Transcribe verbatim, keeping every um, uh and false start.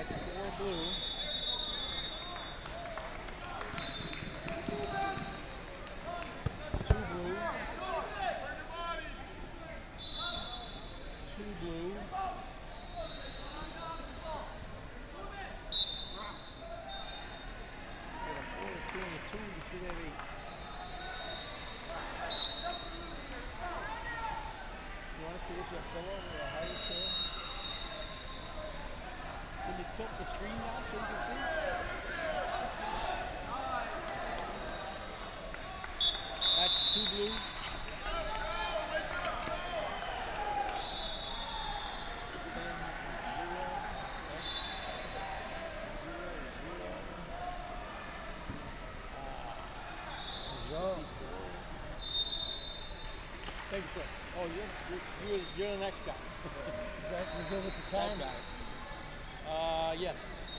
That's four blue. Two blue. Two blue. Got a four, a two, and a two. You should have eight. You want us to get you a pillow or a higher chair? Can you tilt the screen down so you can see? That's two blue. Thank you, sir. Oh, you're, you're, you're, you're the next guy. That, you good with the time? That guy. Uh, yes.